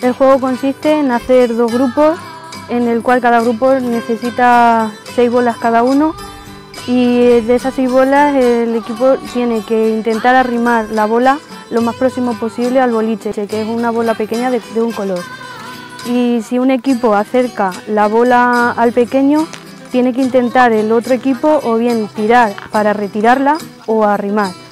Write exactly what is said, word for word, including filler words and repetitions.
El juego consiste en hacer dos grupos, en el cual cada grupo necesita seis bolas cada uno, y de esas seis bolas el equipo tiene que intentar arrimar la bola lo más próximo posible al boliche, que es una bola pequeña de, de un color. Y si un equipo acerca la bola al pequeño, tiene que intentar el otro equipo o bien tirar para retirarla o arrimar.